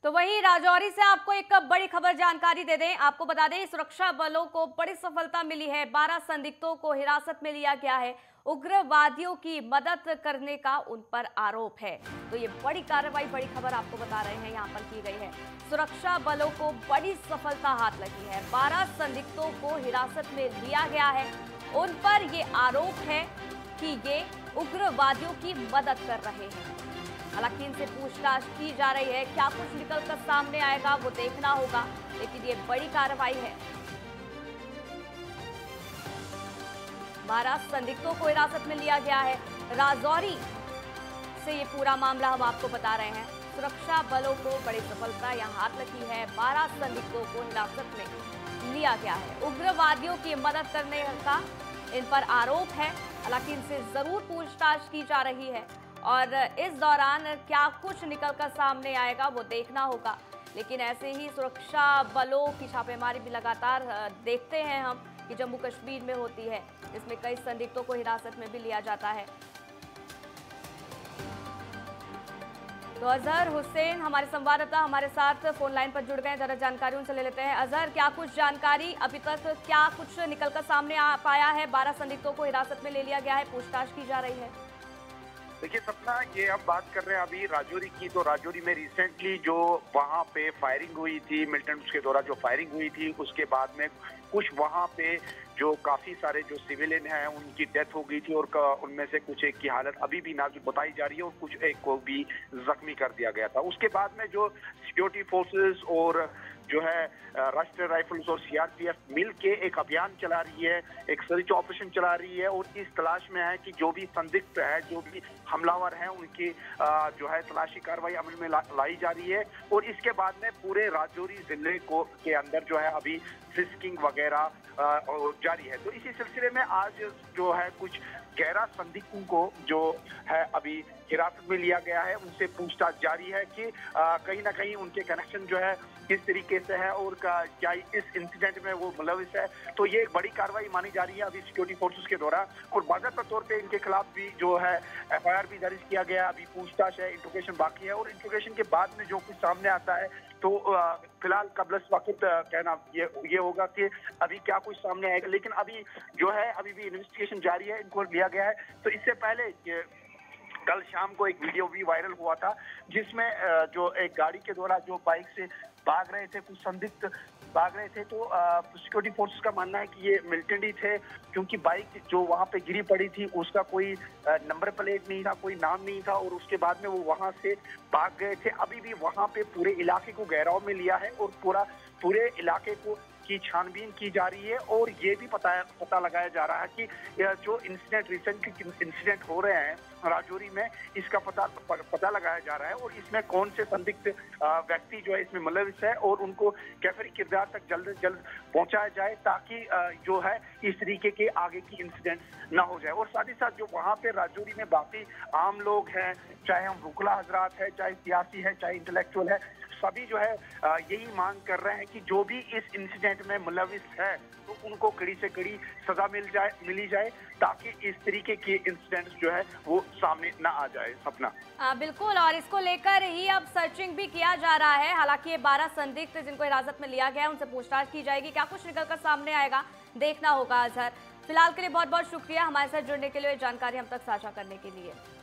तो वहीं राजौरी से आपको एक बड़ी खबर जानकारी दे दें। आपको बता दें, सुरक्षा बलों को बड़ी सफलता मिली है। 12 संदिग्धों को हिरासत में लिया गया है। उग्रवादियों की मदद करने का उन पर आरोप है। तो ये बड़ी कार्रवाई, बड़ी खबर आपको बता रहे हैं, यहाँ पर की गई है। सुरक्षा बलों को बड़ी सफलता हाथ लगी है। 12 संदिग्धों को हिरासत में लिया गया है। उन पर ये आरोप है कि ये उग्रवादियों की मदद कर रहे हैं। हालांकि इनसे पूछताछ की जा रही है। क्या कुछ निकलकर सामने आएगा वो देखना होगा, लेकिन ये बड़ी कार्रवाई है। 12 संदिग्धों को हिरासत में लिया गया है। राजौरी से ये पूरा मामला हम आपको बता रहे हैं। सुरक्षा बलों को बड़ी सफलता यहां हाथ लगी है। 12 संदिग्धों को हिरासत में लिया गया है। उग्रवादियों की मदद करने का इन पर आरोप है। हालांकि इनसे जरूर पूछताछ की जा रही है और इस दौरान क्या कुछ निकलकर सामने आएगा वो देखना होगा। लेकिन ऐसे ही सुरक्षा बलों की छापेमारी भी लगातार देखते हैं हम कि जम्मू कश्मीर में होती है, जिसमें कई संदिग्धों को हिरासत में भी लिया जाता है। तो अजहर हुसैन हमारे संवाददाता हमारे साथ फोन लाइन पर जुड़ गए हैं। जरा जानकारी उनसे ले लेते हैं। अजहर, क्या कुछ जानकारी अभी तक, क्या कुछ निकलकर सामने आ पाया है? 12 संदिग्धों को हिरासत में ले लिया गया है, पूछताछ की जा रही है। देखिए सपना, ये हम बात कर रहे हैं अभी राजौरी की। तो राजौरी में रिसेंटली जो वहां पे फायरिंग हुई थी, मिलिटेंट्स के द्वारा जो फायरिंग हुई थी, उसके बाद में कुछ वहां पे जो काफी सारे जो सिविलियन हैं उनकी डेथ हो गई थी और उनमें से कुछ एक की हालत अभी भी नाजुक बताई जा रही है और कुछ एक को भी जख्मी कर दिया गया था। उसके बाद में जो सिक्योरिटी फोर्सेस और जो है राष्ट्रीय राइफल्स और सीआरपीएफ मिल के एक अभियान चला रही है, एक सर्च ऑपरेशन चला रही है और इस तलाश में है कि जो भी संदिग्ध है, जो भी हमलावर हैं, उनकी जो है तलाशी कार्रवाई अमल में लाई जा रही है। और इसके बाद में पूरे राजौरी जिले को के अंदर जो है अभी फिस्किंग वगैरह जारी है। तो इसी सिलसिले में आज जो है कुछ 11 संदिग्धों को जो है अभी हिरासत में लिया गया है। उनसे पूछताछ जारी है कि कहीं ना कहीं उनके कनेक्शन जो है किस तरीके से है और क्या इस इंसिडेंट में वो मुलविस है। तो ये एक बड़ी कार्रवाई मानी जा रही है अभी सिक्योरिटी फोर्सेस के द्वारा। और बाकायदा तौर पे इनके खिलाफ भी जो है एफआईआर भी दर्ज किया गया। अभी पूछताछ है, इंट्रोगेशन बाकी है और इंट्रोगेशन के बाद में जो कुछ सामने आता है तो फिलहाल कबल वक्त कहना ये होगा कि अभी क्या कुछ सामने आएगा। लेकिन अभी जो है अभी भी इन्वेस्टिगेशन जारी है, इनको लिया गया है। तो इससे पहले कल शाम को एक वीडियो भी वायरल हुआ था जिसमें जो एक गाड़ी के द्वारा जो बाइक से भाग रहे थे, कुछ संदिग्ध भाग रहे थे। तो सिक्योरिटी फोर्सेस का मानना है कि ये मिलिटेंट ही थे, क्योंकि बाइक जो वहां पे गिरी पड़ी थी उसका कोई नंबर प्लेट नहीं था, कोई नाम नहीं था और उसके बाद में वो वहां से भाग गए थे। अभी भी वहां पे पूरे इलाके को घेराव में लिया है और पूरे इलाके को की छानबीन की जा रही है। और ये भी पता लगाया जा रहा है कि जो रिसेंटली इंसिडेंट हो रहे हैं राजौरी में, इसका पता लगाया जा रहा है और इसमें कौन से संदिग्ध व्यक्ति जो है इसमें मुलविस है और उनको कैफरी किरदार तक जल्द से जल्द पहुंचाया जाए, ताकि जो है इस तरीके के आगे की इंसिडेंट ना हो जाए। और साथ ही साथ जो वहां पे राजौरी में बाकी आम लोग हैं, चाहे हम वुकला हजरात है, चाहे सियासी है, चाहे इंटेलेक्चुअल है, सभी जो है यही मांग कर रहे हैं कि जो भी इस इंसिडेंट में मुलविस है तो उनको कड़ी से कड़ी सजा मिली जाए, ताकि इस तरीके के इंसिडेंट्स जो है वो सामने ना आ जाए। सपना, बिल्कुल, और इसको लेकर ही अब सर्चिंग भी किया जा रहा है। हालांकि ये 12 संदिग्ध जिनको हिरासत में लिया गया है, उनसे पूछताछ की जाएगी। क्या कुछ निकलकर सामने आएगा देखना होगा। अजहर, फिलहाल के लिए बहुत बहुत शुक्रिया हमारे साथ जुड़ने के लिए, जानकारी हम तक साझा करने के लिए।